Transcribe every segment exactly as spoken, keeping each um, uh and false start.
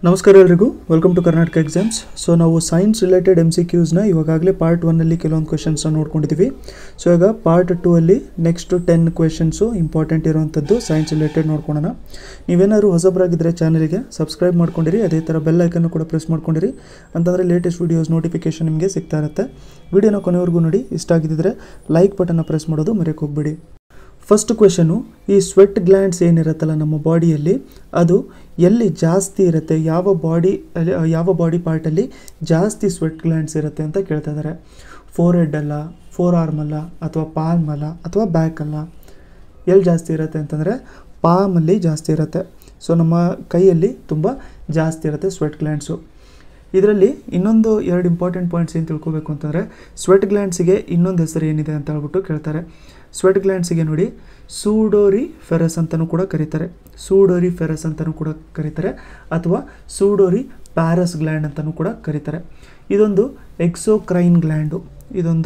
ನಮಸ್ಕಾರ ಎಲ್ಲರಿಗೂ welcome to Karnataka exams. So ನಾವು ಸೈನ್ಸ್ ರಿಲೇಟೆಡ್ ಎಮ್ ಸಿ ಕ್ಯೂಸ್ನ ಇವಾಗಲೇ ಪಾರ್ಟ್ ಒನ್ನಲ್ಲಿ ಕೆಲವೊಂದು ಕ್ವೆಶನ್ಸ್ನ ನೋಡ್ಕೊಂಡಿದ್ದೀವಿ. ಸೊ ಈಗ ಪಾರ್ಟ್ ಟೂ ಅಲ್ಲಿ ನೆಕ್ಸ್ಟ್ ಟೆನ್ ಕ್ವೆಶನ್ಸು ಇಂಪಾರ್ಟೆಂಟ್ ಇರೋವಂಥದ್ದು ಸೈನ್ಸ್ ರಿಲೇಟೆಡ್ ನೋಡ್ಕೊಳ್ಳೋಣ. ನೀವೇನಾದ್ರು ಹೊಸಬರಾಗಿದ್ದರೆ ಚಾನಲ್ಗೆ ಸಬ್ಸ್ಕ್ರೈಬ್ ಮಾಡ್ಕೊಂಡಿರಿ, ಅದೇ ಥರ ಬೆಲ್ ಐಕನ್ನು ಕೂಡ ಪ್ರೆಸ್ ಮಾಡ್ಕೊಂಡಿರಿ, ಅಂತಂದರೆ ಲೇಟೆಸ್ಟ್ ವೀಡಿಯೋಸ್ ನೋಟಿಫಿಕೇಷನ್ ನಿಮಗೆ ಸಿಗ್ತಾ ಇರುತ್ತೆ. ವಿಡಿಯೋನ ಕೊನೆವರೆಗೂ ನೋಡಿ. ಇಷ್ಟ ಆಗಿದ್ದರೆ ಲೈಕ್ ಬಟನ್ನ ಪ್ರೆಸ್ ಮಾಡೋದು ಮರೆಯೋಕೆ ಹೋಗ್ಬೇಡಿ. ಫಸ್ಟ್ ಕ್ವೆಶನು, ಈ ಸ್ವೆಟ್ ಗ್ಲ್ಯಾಂಡ್ಸ್ ಏನಿರುತ್ತಲ್ಲ ನಮ್ಮ ಬಾಡಿಯಲ್ಲಿ, ಅದು ಎಲ್ಲಿ ಜಾಸ್ತಿ ಇರುತ್ತೆ, ಯಾವ ಬಾಡಿ ಯಾವ ಬಾಡಿ ಪಾರ್ಟಲ್ಲಿ ಜಾಸ್ತಿ ಸ್ವೆಟ್ ಗ್ಲ್ಯಾಂಡ್ಸ್ ಇರುತ್ತೆ ಅಂತ ಕೇಳ್ತಾ ಇದ್ದಾರೆ. ಫೋರ್ ಹೆಡ್ ಅಲ್ಲ, ಫೋರ್ ಆರ್ಮ್ ಅಲ್ಲ, ಅಥವಾ ಪಾಲ್ಮ್ ಅಲ್ಲ, ಅಥವಾ ಬ್ಯಾಕ್ ಅಲ್ಲ. ಎಲ್ಲಿ ಜಾಸ್ತಿ ಇರುತ್ತೆ ಅಂತಂದರೆ ಪಾಮಲ್ಲಿ ಜಾಸ್ತಿ ಇರುತ್ತೆ. ಸೊ ನಮ್ಮ ಕೈಯಲ್ಲಿ ತುಂಬ ಜಾಸ್ತಿ ಇರುತ್ತೆ ಸ್ವೆಟ್ ಗ್ಲ್ಯಾಂಡ್ಸು. ಇದರಲ್ಲಿ ಇನ್ನೊಂದು ಎರಡು ಇಂಪಾರ್ಟೆಂಟ್ ಪಾಯಿಂಟ್ಸ್ ಏನು ತಿಳ್ಕೊಬೇಕು ಅಂತಂದರೆ, ಸ್ವೆಟ್ ಗ್ಲ್ಯಾಂಡ್ಸಿಗೆ ಇನ್ನೊಂದು ಹೆಸರು ಏನಿದೆ ಅಂತ ಹೇಳ್ಬಿಟ್ಟು ಕೇಳ್ತಾರೆ. ಸ್ವೆಟ್ ಗ್ಲ್ಯಾಂಡ್ಸಿಗೆ ನೋಡಿ ಸೂಡೋರಿ ಫೆರಸ್ ಅಂತಲೂ ಕೂಡ ಕರೀತಾರೆ, ಸೂಡೋರಿ ಫೆರಸ್ ಅಂತಲೂ ಕೂಡ ಕರೀತಾರೆ, ಅಥವಾ ಸೂಡೋರಿ ಪ್ಯಾರಸ್ ಗ್ಲ್ಯಾಂಡ್ ಅಂತಲೂ ಕೂಡ ಕರೀತಾರೆ. ಇದೊಂದು ಎಕ್ಸೋಕ್ರೈನ್ ಗ್ಲ್ಯಾಂಡು, ಇದೊಂದು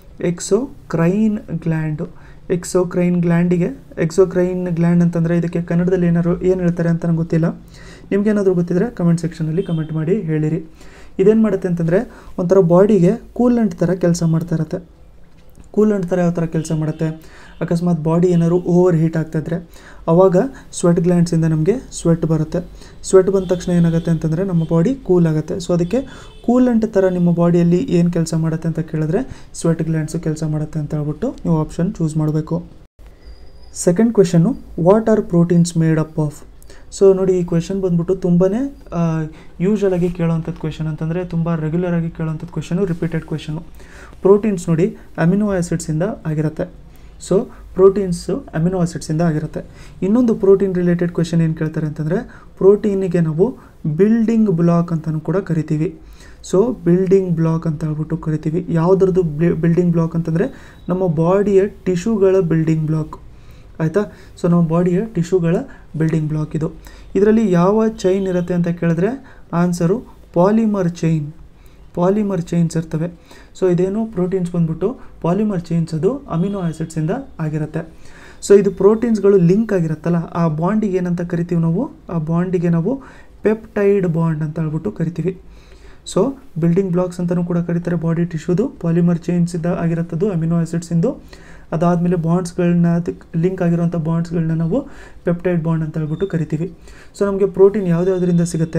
ಎಕ್ಸೋಕ್ರೈನ್ ಗ್ಲ್ಯಾಂಡು. ಎಕ್ಸೋಕ್ರೈನ್ ಗ್ಲ್ಯಾಂಡಿಗೆ ಎಕ್ಸೋಕ್ರೈನ್ ಗ್ಲ್ಯಾಂಡ್ ಅಂತಂದರೆ ಇದಕ್ಕೆ ಕನ್ನಡದಲ್ಲಿ ಏನಾದ್ರು ಏನು ಹೇಳ್ತಾರೆ ಅಂತ ನಂಗೆ ಗೊತ್ತಿಲ್ಲ. ನಿಮ್ಗೇನಾದರೂ ಗೊತ್ತಿದ್ದರೆ ಕಮೆಂಟ್ ಸೆಕ್ಷನಲ್ಲಿ ಕಮೆಂಟ್ ಮಾಡಿ ಹೇಳಿರಿ. ಇದೇನು ಮಾಡುತ್ತೆ ಅಂತಂದರೆ ಒಂಥರ ಬಾಡಿಗೆ ಕೂಲೆಂಟ್ ಥರ ಕೆಲಸ ಮಾಡ್ತಾ ಇರುತ್ತೆ. ಕೂಲೆಂಟ್ ಥರ ಯಾವ ಥರ ಕೆಲಸ ಮಾಡುತ್ತೆ, ಅಕಸ್ಮಾತ್ ಬಾಡಿ ಏನಾದ್ರು ಓವರ್ ಹೀಟ್ ಆಗ್ತಾಯಿದ್ರೆ ಆವಾಗ ಸ್ವೆಟ್ ಗ್ಲ್ಯಾಂಡ್ಸಿಂದ ನಮಗೆ ಸ್ವೆಟ್ ಬರುತ್ತೆ. ಸ್ವೆಟ್ ಬಂದ ತಕ್ಷಣ ಏನಾಗುತ್ತೆ ಅಂತಂದರೆ ನಮ್ಮ ಬಾಡಿ ಕೂಲ್ ಆಗುತ್ತೆ. ಸೊ ಅದಕ್ಕೆ ಕೂಲೆಂಟ್ ಥರ ನಿಮ್ಮ ಬಾಡಿಯಲ್ಲಿ ಏನು ಕೆಲಸ ಮಾಡುತ್ತೆ ಅಂತ ಕೇಳಿದ್ರೆ ಸ್ವೆಟ್ ಗ್ಲ್ಯಾಂಡ್ಸು ಕೆಲಸ ಮಾಡುತ್ತೆ ಅಂತ ಹೇಳ್ಬಿಟ್ಟು ನೀವು ಆಪ್ಷನ್ ಚೂಸ್ ಮಾಡಬೇಕು. Second question, what are proteins made up of? So ನೋಡಿ, ಈ ಕ್ವೆಶನ್ ಬಂದ್ಬಿಟ್ಟು ತುಂಬಾ ಯೂಶ್ವಲಾಗಿ ಕೇಳೋವಂಥದ್ದು ಕ್ವೆಶನ್, ಅಂತಂದರೆ ತುಂಬ ರೆಗ್ಯುಲರಾಗಿ ಕೇಳೋವಂಥದ್ದು ಕ್ವೆಶನು, ರಿಪೀಟೆಡ್ ಕ್ವೆಶನು. ಪ್ರೋಟೀನ್ಸ್ ನೋಡಿ ಅಮಿನೋ ಆ್ಯಸಿಡ್ಸಿಂದ ಆಗಿರುತ್ತೆ. ಸೊ ಪ್ರೋಟೀನ್ಸು ಅಮಿನೋ ಆ್ಯಸಿಡ್ಸಿಂದ ಆಗಿರುತ್ತೆ. ಇನ್ನೊಂದು ಪ್ರೋಟೀನ್ ರಿಲೇಟೆಡ್ ಕ್ವೆಶನ್ ಏನು ಕೇಳ್ತಾರೆ ಅಂತಂದರೆ, ಪ್ರೋಟೀನಿಗೆ ನಾವು ಬಿಲ್ಡಿಂಗ್ ಬ್ಲಾಕ್ ಅಂತಲೂ ಕೂಡ ಕರಿತೀವಿ. ಸೊ ಬಿಲ್ಡಿಂಗ್ ಬ್ಲಾಕ್ ಅಂತ ಹೇಳ್ಬಿಟ್ಟು ಕರಿತೀವಿ. ಯಾವುದ್ರದ್ದು ಬಿಲ್ಡಿಂಗ್ ಬ್ಲಾಕ್ ಅಂತಂದರೆ ನಮ್ಮ ಬಾಡಿಯ ಟಿಶ್ಯೂಗಳ ಬಿಲ್ಡಿಂಗ್ ಬ್ಲಾಕ್, ಆಯಿತಾ. ಸೊ ನಮ್ಮ ಬಾಡಿಯ ಟಿಶ್ಯೂಗಳ ಬಿಲ್ಡಿಂಗ್ ಬ್ಲಾಕ್ ಇದು. ಇದರಲ್ಲಿ ಯಾವ ಚೈನ್ ಇರುತ್ತೆ ಅಂತ ಕೇಳಿದ್ರೆ answer polymer chain, polymer chains ಇರ್ತವೆ. ಸೊ ಇದೇನು ಪ್ರೋಟೀನ್ಸ್ ಬಂದ್ಬಿಟ್ಟು ಪಾಲಿಮರ್ ಚೈನ್ಸ್, ಅದು ಅಮಿನೋ ಆ್ಯಸಿಡ್ಸಿಂದ ಆಗಿರುತ್ತೆ. ಸೊ ಇದು ಪ್ರೋಟೀನ್ಸ್ಗಳು ಲಿಂಕ್ ಆಗಿರುತ್ತಲ್ಲ, ಆ ಬಾಂಡಿಗೆ ಏನಂತ ಕರಿತೀವಿ ನಾವು, ಆ ಬಾಂಡಿಗೆ ನಾವು ಪೆಪ್ಟೈಡ್ ಬಾಂಡ್ ಅಂತ ಹೇಳ್ಬಿಟ್ಟು ಕರಿತೀವಿ. ಸೊ ಬಿಲ್ಡಿಂಗ್ ಬ್ಲಾಕ್ಸ್ ಅಂತಲೂ ಕೂಡ ಕರೀತಾರೆ ಬಾಡಿ ಟಿಶ್ಯೂದು. ಪಾಲಿಮರ್ ಚೈನ್ಸಿಂದ ಆಗಿರುತ್ತದು ಅಮಿನೋ ಆ್ಯಸಿಡ್ಸಿಂದು. ಅದಾದಮೇಲೆ ಬಾಂಡ್ಸ್ಗಳನ್ನ, ಅದಕ್ಕೆ ಲಿಂಕ್ ಆಗಿರುವಂಥ ಬಾಂಡ್ಸ್ಗಳನ್ನ ನಾವು ಪೆಪ್ಟೈಡ್ ಬಾಂಡ್ ಅಂತ ಹೇಳ್ಬಿಟ್ಟು ಕರಿತೀವಿ. ಸೊ ನಮಗೆ ಪ್ರೋಟೀನ್ ಯಾವುದ್ಯಾವುದರಿಂದ ಸಿಗುತ್ತೆ,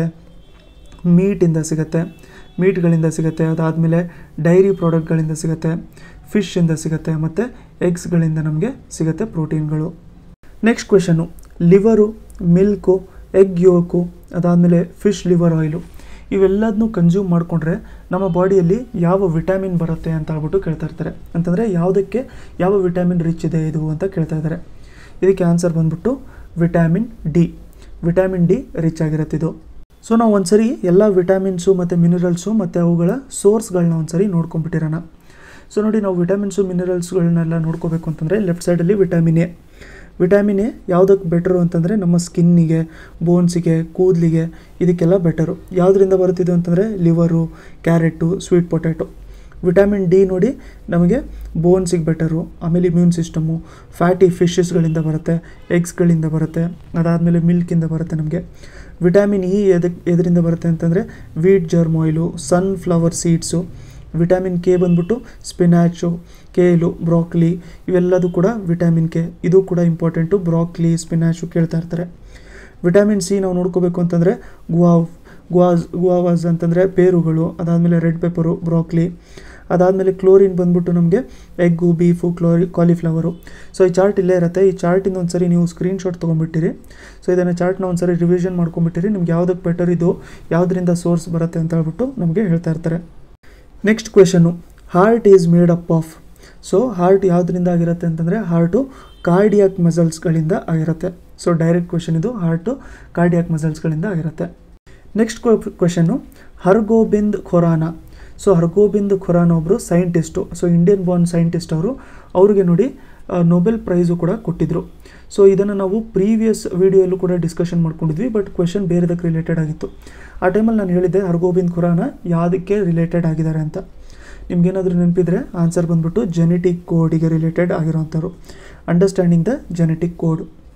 ಮೀಟಿಂದ ಸಿಗುತ್ತೆ, ಮೀಟ್ಗಳಿಂದ ಸಿಗುತ್ತೆ, ಅದಾದಮೇಲೆ ಡೈರಿ ಪ್ರಾಡಕ್ಟ್ಗಳಿಂದ ಸಿಗುತ್ತೆ, ಫಿಶ್ಶಿಂದ ಸಿಗುತ್ತೆ, ಮತ್ತು ಎಗ್ಸ್ಗಳಿಂದ ನಮಗೆ ಸಿಗುತ್ತೆ ಪ್ರೋಟೀನ್ಗಳು. Next question, liver, milk, egg yolk, ಅದಾದಮೇಲೆ ಫಿಶ್ ಲಿವರ್ ಆಯಿಲು, ಇವೆಲ್ಲದನ್ನೂ ಕನ್ಸ್ಯೂಮ್ ಮಾಡಿಕೊಂಡ್ರೆ ನಮ್ಮ ಬಾಡಿಯಲ್ಲಿ ಯಾವ ವಿಟಮಿನ್ ಬರುತ್ತೆ ಅಂತ ಹೇಳ್ಬಿಟ್ಟು ಕೇಳ್ತಾ ಇರ್ತಾರೆ. ಅಂತಂದರೆ ಯಾವುದಕ್ಕೆ ಯಾವ ವಿಟಮಿನ್ ರಿಚ್ ಇದೆ ಇದು ಅಂತ ಕೇಳ್ತಾ ಇದ್ದಾರೆ. ಇದಕ್ಕೆ ಆನ್ಸರ್ ಬಂದ್ಬಿಟ್ಟು vitamin D, vitamin D rich ಆಗಿರುತ್ತೆ ಇದು. ಸೊ ನಾವು ಒಂದ್ಸರಿ ಎಲ್ಲ ವಿಟಮಿನ್ಸು ಮತ್ತು ಮಿನರಲ್ಸು ಮತ್ತು ಅವುಗಳ ಸೋರ್ಸ್ಗಳನ್ನ ಒಂದ್ಸರಿ ನೋಡ್ಕೊಂಬಿಟ್ಟಿರೋಣ. ಸೊ ನೋಡಿ, ನಾವು ವಿಟಮಿನ್ಸು ಮಿನರಲ್ಸ್ಗಳನ್ನೆಲ್ಲ ನೋಡ್ಕೋಬೇಕು ಅಂತಂದರೆ ಲೆಫ್ಟ್ ಸೈಡಲ್ಲಿ ವಿಟಮಿನ್ ಎ. ವಿಟಮಿನ್ ಎ ಯಾವುದಕ್ಕೆ ಬೆಟರು ಅಂತಂದರೆ ನಮ್ಮ ಸ್ಕಿನ್ನಿಗೆ, ಬೋನ್ಸಿಗೆ, ಕೂದಲಿಗೆ, ಇದಕ್ಕೆಲ್ಲ ಬೆಟರು. ಯಾವುದರಿಂದ ಬರುತ್ತಿದ್ದು ಅಂತಂದರೆ liver, carrot, sweet potato. Vitamin D ನೋಡಿ ನಮಗೆ ಬೋನ್ಸಿಗೆ ಬೆಟರು, ಆಮೇಲೆ ಇಮ್ಯೂನ್ ಸಿಸ್ಟಮು, ಫ್ಯಾಟಿ ಫಿಶಸ್ಗಳಿಂದ ಬರುತ್ತೆ, ಎಗ್ಸ್ಗಳಿಂದ ಬರುತ್ತೆ, ಅದಾದಮೇಲೆ ಮಿಲ್ಕಿಂದ ಬರುತ್ತೆ ನಮಗೆ. ವಿಟಮಿನ್ ಇ ಎದಕ್ಕೆ ಎದರಿಂದ ಬರುತ್ತೆ ಅಂತಂದರೆ wheat germ oil, sunflower seeds. Vitamin K ಬಂದ್ಬಿಟ್ಟು ಸ್ಪಿನಾಚು, ಕೇಲು, ಬ್ರಾಕ್ಲಿ, ಇವೆಲ್ಲದೂ ಕೂಡ ವಿಟಮಿನ್ ಕೆ. ಇದು ಕೂಡ ಇಂಪಾರ್ಟೆಂಟು, ಬ್ರಾಕ್ಲಿ, ಸ್ಪಿನಾಚು ಕೇಳ್ತಾ ಇರ್ತಾರೆ. ವಿಟಮಿನ್ ಸಿ ನಾವು ನೋಡ್ಕೋಬೇಕು ಅಂತಂದರೆ ಗುವಾವ್, ಗುವಾಸ್ ಗುವಾವಾಸ್ ಅಂತಂದರೆ ಪೇರುಗಳು, ಅದಾದಮೇಲೆ ರೆಡ್ ಪೆಪ್ಪರು, ಬ್ರಾಕ್ಲಿ. ಅದಾದಮೇಲೆ ಕ್ಲೋರಿನ್ ಬಂದ್ಬಿಟ್ಟು ನಮಗೆ ಎಗ್ಗು, ಬೀಫು, ಕ್ಲೋರಿ ಕಾಲಿಫ್ಲವರು. ಸೊ ಈ ಚಾರ್ಟ್ ಇಲ್ಲೇ ಇರುತ್ತೆ. ಈ ಚಾರ್ಟಿಂದ ಒಂದು ಸರಿ ನೀವು ಸ್ಕ್ರೀನ್ಶಾಟ್ ತೊಗೊಂಡ್ಬಿಟ್ಟಿರಿ. ಸೊ ಇದನ್ನು ಚಾರ್ಟ್ನ ಒಂದು ಸರಿ ರಿವಿಷನ್ ಮಾಡ್ಕೊಂಬಿಟ್ಟಿರಿ. ನಿಮ್ಗೆ ಯಾವುದಕ್ಕೆ ಬೆಟರ್ ಇದು, ಯಾವುದರಿಂದ ಸೋರ್ಸ್ ಬರುತ್ತೆ ಅಂತ ಹೇಳ್ಬಿಟ್ಟು ನಮಗೆ ಹೇಳ್ತಾ ಇರ್ತಾರೆ. Next question, heart is made up of? So heart ಯಾವುದರಿಂದ ಆಗಿರುತ್ತೆ ಅಂತಂದರೆ ಹಾರ್ಟು ಕಾರ್ಡಿಯಾಕ್ ಮಸಲ್ಸ್ಗಳಿಂದ ಆಗಿರುತ್ತೆ. ಸೊ ಡೈರೆಕ್ಟ್ ಕ್ವೆಶನ್ ಇದು, ಹಾರ್ಟು ಕಾರ್ಡಿಯಾಕ್ ಮಸಲ್ಸ್ಗಳಿಂದ ಆಗಿರುತ್ತೆ. Next question, Hargobind Khorana. So Hargobind Khorana ಒಬ್ಬರು scientist. So Indian born scientist ಅವರು. ಅವ್ರಿಗೆ ನೋಡಿ ನೊಬೆಲ್ ಪ್ರೈಸು ಕೂಡ ಕೊಟ್ಟಿದ್ದರು. ಸೊ ಇದನ್ನು ನಾವು ಪ್ರೀವಿಯಸ್ ವೀಡಿಯೋಲ್ಲೂ ಕೂಡ ಡಿಸ್ಕಷನ್ ಮಾಡ್ಕೊಂಡಿದ್ವಿ, ಬಟ್ ಕ್ವೆಶನ್ ಬೇರೆದಕ್ಕೆ ರಿಲೇಟೆಡ್ ಆಗಿತ್ತು. ಆ ಟೈಮಲ್ಲಿ ನಾನು ಹೇಳಿದ್ದೆ ಹರ್ಗೋಬಿಂದ್ ಖೊರಾನ ಯಾವುದಕ್ಕೆ ರಿಲೇಟೆಡ್ ಆಗಿದ್ದಾರೆ ಅಂತ. ನಿಮ್ಗೇನಾದರೂ ನೆನಪಿದ್ರೆ ಆನ್ಸರ್ ಬಂದ್ಬಿಟ್ಟು ಜೆನೆಟಿಕ್ ಕೋಡಿಗೆ ರಿಲೇಟೆಡ್ ಆಗಿರೋವಂಥವ್ರು, understanding the genetic code.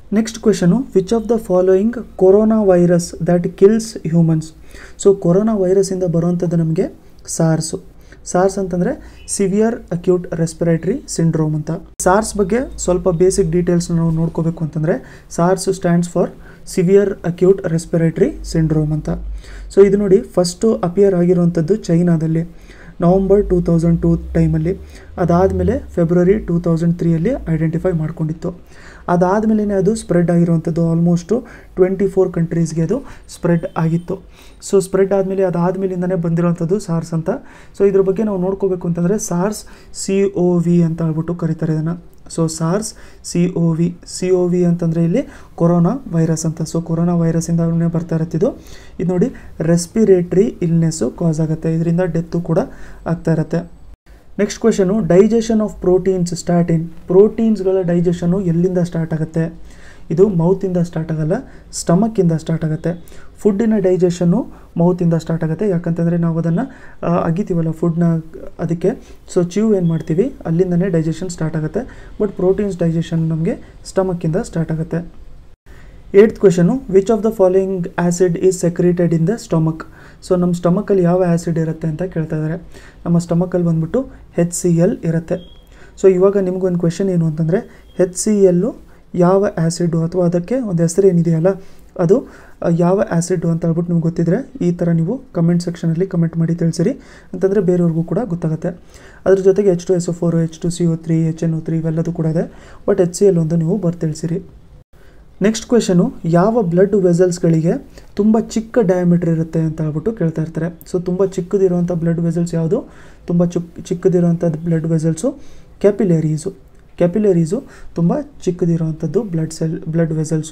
Next question, which of the following corona virus that kills humans. So corona ವೈರಸ್ಸಿಂದ ಬರುವಂಥದ್ದು ನಮಗೆ ಸಾರ್ಸು. ಸಾರ್ಸ್ ಅಂತಂದರೆ ಸಿವಿಯರ್ ಅಕ್ಯೂಟ್ ರೆಸ್ಪಿರೇಟರಿ ಸಿಂಡ್ರೋಮ್ ಅಂತ. ಸಾರ್ಸ್ ಬಗ್ಗೆ ಸ್ವಲ್ಪ ಬೇಸಿಕ್ ಡೀಟೇಲ್ಸ್ ನಾವು ನೋಡ್ಕೋಬೇಕು ಅಂತಂದರೆ, SARS stands for severe acute respiratory syndrome ಅಂತ. ಸೊ ಇದು ನೋಡಿ, ಫಸ್ಟು ಅಪಿಯರ್ ಆಗಿರುವಂಥದ್ದು ಚೈನಾದಲ್ಲಿ ನವಂಬರ್ ಟೂ ತೌಸಂಡ್ ಟೂ ಟೈಮಲ್ಲಿ. ಅದಾದಮೇಲೆ ಫೆಬ್ರವರಿ ಟೂ ತೌಸಂಡ್ ತ್ರೀಯಲ್ಲಿ ಐಡೆಂಟಿಫೈ ಮಾಡ್ಕೊಂಡಿತ್ತು. ಅದಾದಮೇಲೆ ಅದು ಸ್ಪ್ರೆಡ್ ಆಗಿರುವಂಥದ್ದು ಆಲ್ಮೋಸ್ಟು ಟ್ವೆಂಟಿ ಫೋರ್ ಕಂಟ್ರೀಸ್ಗೆ ಅದು ಸ್ಪ್ರೆಡ್ ಆಗಿತ್ತು. ಸೊ ಸ್ಪ್ರೆಡ್ ಆದಮೇಲೆ ಅದಾದಮೇಲಿಂದನೇ ಬಂದಿರೋವಂಥದ್ದು ಸಾರ್ಸ್ ಅಂತ. ಸೊ ಇದ್ರ ಬಗ್ಗೆ ನಾವು ನೋಡ್ಕೋಬೇಕು ಅಂತಂದರೆ, ಸಾರ್ಸ್ ಸಿ ಒ ವಿ ಅಂತ ಹೇಳ್ಬಿಟ್ಟು ಕರೀತಾರೆ ಇದನ್ನು. So SARS C O V C O V ಅಂತಂದರೆ ಇಲ್ಲಿ ಕೊರೋನಾ ವೈರಸ್ ಅಂತ. ಸೊ ಕೊರೋನಾ ವೈರಸ್ಸಿಂದನೇ ಬರ್ತಾ ಇರತ್ತಿದ್ದು. ಇದು ನೋಡಿ, ರೆಸ್ಪಿರೇಟ್ರಿ ಇಲ್ನೆಸ್ಸು ಕಾಸ್ ಆಗುತ್ತೆ, ಇದರಿಂದ ಡೆತ್ತು ಕೂಡ ಆಗ್ತಾ ಇರುತ್ತೆ. Next question, digestion of proteins start in. ಪ್ರೋಟೀನ್ಸ್ಗಳ ಡೈಜೆಷನು ಎಲ್ಲಿಂದ ಸ್ಟಾರ್ಟ್ ಆಗುತ್ತೆ? ಇದು ಮೌತಿಂದ ಸ್ಟಾರ್ಟ್ ಆಗಲ್ಲ, ಸ್ಟಮಕ್ಕಿಂದ ಸ್ಟಾರ್ಟ್ ಆಗುತ್ತೆ. ಫುಡ್ಡಿನ ಡೈಜೆಷನ್ನು ಮೌತಿಂದ ಸ್ಟಾರ್ಟ್ ಆಗುತ್ತೆ, ಯಾಕಂತಂದರೆ ನಾವು ಅದನ್ನು ಅಗಿತೀವಲ್ಲ ಫುಡ್ನ, ಅದಕ್ಕೆ. ಸೊ ಚೀವ್ ಏನು ಮಾಡ್ತೀವಿ, ಅಲ್ಲಿಂದನೇ ಡೈಜೆಷನ್ ಸ್ಟಾರ್ಟ್ ಆಗುತ್ತೆ. ಬಟ್ ಪ್ರೋಟೀನ್ಸ್ ಡೈಜೆಷನ್ ನಮಗೆ ಸ್ಟಮಕ್ಕಿಂದ ಸ್ಟಾರ್ಟ್ ಆಗುತ್ತೆ. Eighth question, which of the following acid is secreted in the stomach. So ನಮ್ಮ ಸ್ಟಮಕಲ್ಲಿ ಯಾವ ಆ್ಯಸಿಡ್ ಇರುತ್ತೆ ಅಂತ ಕೇಳ್ತಾ ಇದ್ದಾರೆ. ನಮ್ಮ ಸ್ಟಮಕಲ್ಲಿ ಬಂದ್ಬಿಟ್ಟು ಹೆಚ್ ಸಿ ಎಲ್ ಇರುತ್ತೆ. ಸೊ ಇವಾಗ ನಿಮಗೊಂದು ಕ್ವೆಶನ್ ಏನು ಅಂತಂದರೆ, ಹೆಚ್ ಸಿ ಎಲ್ಲು ಯಾವ ಆ್ಯಸಿಡ್ಡು ಅಥವಾ ಅದಕ್ಕೆ ಒಂದು ಹೆಸರು ಏನಿದೆಯಲ್ಲ ಅದು ಯಾವ ಆ್ಯಸಿಡ್ಡು ಅಂತ ಹೇಳ್ಬಿಟ್ಟು ನಿಮ್ಗೆ ಗೊತ್ತಿದ್ರೆ ಈ ಥರ ನೀವು ಕಮೆಂಟ್ ಸೆಕ್ಷನಲ್ಲಿ ಕಮೆಂಟ್ ಮಾಡಿ ತಿಳಿಸಿರಿ, ಅಂತಂದರೆ ಬೇರೆಯವ್ರಿಗೂ ಕೂಡ ಗೊತ್ತಾಗುತ್ತೆ. ಅದ್ರ ಜೊತೆಗೆ H two S O four, H two C O three, H N O three ಇವೆಲ್ಲದೂ ಕೂಡ ಇದೆ. ಬಟ್ ಎಚ್ ಸಿ ಎಲ್ ಒಂದು ನೀವು ಬರ್ದು ತಿಳಿಸಿರಿ. ನೆಕ್ಸ್ಟ್ ಕ್ವೆಶನು, ಯಾವ ಬ್ಲಡ್ ವೆಸಲ್ಸ್ಗಳಿಗೆ ತುಂಬ ಚಿಕ್ಕ ಡಯಾಮೀಟ್ರ್ ಇರುತ್ತೆ ಅಂತ ಹೇಳ್ಬಿಟ್ಟು ಕೇಳ್ತಾ ಇರ್ತಾರೆ. ಸೊ ತುಂಬ ಚಿಕ್ಕದಿರುವಂಥ ಬ್ಲಡ್ ವೆಸಲ್ಸ್ ಯಾವುದು? ತುಂಬ ಚಿಕ್ಕ ಚಿಕ್ಕದಿರುವಂಥದ್ದು ಬ್ಲಡ್ ವೆಸಲ್ಸು ಕ್ಯಾಪಿಲರೀಸು. ಕ್ಯಾಪಿಲರೀಸು ತುಂಬ ಚಿಕ್ಕದಿರುವಂಥದ್ದು blood cell blood vessels.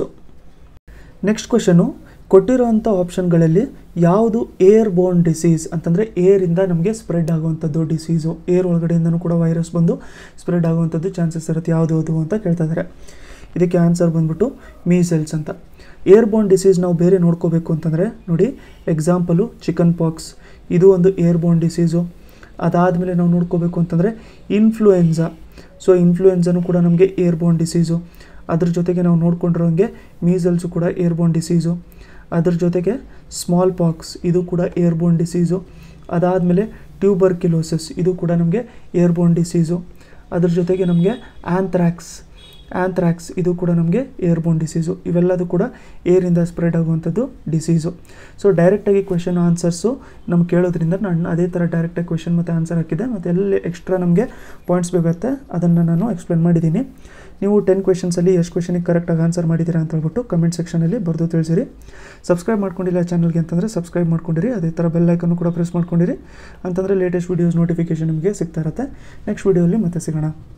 Next question, ಕೊಟ್ಟಿರೋವಂಥ ಆಪ್ಷನ್ಗಳಲ್ಲಿ ಯಾವುದು ಏರ್ ಬೋರ್ನ್ ಡಿಸೀಸ್ ಅಂತಂದರೆ ಏರಿಂದ ನಮಗೆ ಸ್ಪ್ರೆಡ್ ಆಗುವಂಥದ್ದು ಡಿಸೀಸು, ಏರ್ ಒಳಗಡೆಯಿಂದನೂ ಕೂಡ ವೈರಸ್ ಬಂದು ಸ್ಪ್ರೆಡ್ ಆಗುವಂಥದ್ದು ಚಾನ್ಸಸ್ ಇರುತ್ತೆ, ಯಾವುದು ಅದು ಅಂತ ಕೇಳ್ತಾ ಇದ್ದಾರೆ. ಇದಕ್ಕೆ ಆನ್ಸರ್ ಬಂದ್ಬಿಟ್ಟು ಮೀಸೆಲ್ಸ್ ಅಂತ. ಏರ್ ಬೋರ್ನ್ ಡಿಸೀಸ್ ನಾವು ಬೇರೆ ನೋಡ್ಕೋಬೇಕು ಅಂತಂದರೆ ನೋಡಿ, ಎಕ್ಸಾಂಪಲು ಚಿಕನ್ ಪಾಕ್ಸ್, ಇದು ಒಂದು ಏರ್ ಬೋರ್ನ್ ಡಿಸೀಸು. ಅದಾದಮೇಲೆ ನಾವು ನೋಡ್ಕೋಬೇಕು ಅಂತಂದರೆ ಇನ್ಫ್ಲೂಯೆನ್ಸಾ. ಸೊ ಇನ್ಫ್ಲೂಯೆನ್ಸನು ಕೂಡ ನಮಗೆ ಏರ್ ಬೋರ್ನ್ ಡಿಸೀಸು. ಅದ್ರ ಜೊತೆಗೆ ನಾವು ನೋಡ್ಕೊಂಡಿರೋಂಗೆ ಮೀಸಲ್ಸು ಕೂಡ ಏರ್ ಬೋರ್ನ್ ಡಿಸೀಸು. ಅದ್ರ ಜೊತೆಗೆ ಸ್ಮಾಲ್ ಪಾಕ್ಸ್, ಇದು ಕೂಡ ಏರ್ ಬೋರ್ನ್ ಡಿಸೀಸು. ಅದಾದಮೇಲೆ ಟ್ಯೂಬರ್ಕ್ಯುಲೋಸಿಸ್, ಇದು ಕೂಡ ನಮಗೆ ಏರ್ ಬೋರ್ನ್ ಡಿಸೀಸು. ಅದ್ರ ಜೊತೆಗೆ ನಮಗೆ ಆ್ಯಂಥ್ರಾಕ್ಸ್ ಆ್ಯಂಥ್ರಾಕ್ಸ್ ಇದು ಕೂಡ ನಮಗೆ ಏರ್ ಬೋರ್ನ್ ಡಿಸೀಸು. ಇವೆಲ್ಲದೂ ಕೂಡ ಏರಿಂದ ಸ್ಪ್ರೆಡ್ ಆಗುವಂಥದ್ದು ಡಿಸೀಸು. ಸೊ ಡೈರೆಕ್ಟಾಗಿ ಕ್ವೆಶನ್ ಆನ್ಸರ್ಸು ನಮ್ಗೆ ಕೇಳೋದ್ರಿಂದ ನಾನು ಅದೇ ಥರ ಡೈರೆಕ್ಟಾಗಿ ಕ್ವೆಶನ್ ಮತ್ತು ಆನ್ಸರ್ ಹಾಕಿದ್ದೆ. ಮತ್ತು ಎಲ್ಲಿ ಎಕ್ಸ್ಟ್ರಾ ನಮಗೆ ಪಾಯಿಂಟ್ಸ್ ಬೇಕಾಗುತ್ತೆ ಅದನ್ನು ನಾನು ಎಕ್ಸ್ಪ್ಲೇನ್ ಮಾಡಿದ್ದೀನಿ. ನೀವು ಟೆನ್ ಕ್ವೆಶನ್ಸಲ್ಲಿ ಎಷ್ಟು ಕ್ವೆಶನಿಗೆ ಕರೆಕ್ಟಾಗಿ ಆನ್ಸರ್ ಮಾಡಿದ್ದೀರಾ ಅಂತ ಹೇಳ್ಬಿಟ್ಟು ಕಮೆಂಟ್ ಸೆಕ್ಷನಲ್ಲಿ ಬರೆದು ತಿಳಿಸಿರಿ. ಸಬ್ಸ್ಕ್ರೈಬ್ ಮಾಡ್ಕೊಂಡಿಲ್ಲ ಚಾನಲ್ಗೆ ಅಂತಂದರೆ ಸಬ್ಸ್ಕ್ರೈಬ್ ಮಾಡ್ಕೊಂಡಿರಿ. ಅದೇ ಥರ ಬೆಲ್ ಐಕನ್ನು ಕೂಡ ಪ್ರೆಸ್ ಮಾಡ್ಕೊಂಡಿರಿ, ಅಂತಂದರೆ ಲೇಟೆಸ್ಟ್ ವೀಡಿಯೋಸ್ ನೋಟಿಫಿಕೇಷನ್ ನಿಮಗೆ ಸಿಗ್ತಾ ಇರುತ್ತೆ. ನೆಕ್ಸ್ಟ್ ವೀಡಿಯೋಲಿ ಮತ್ತೆ ಸಿಗೋಣ.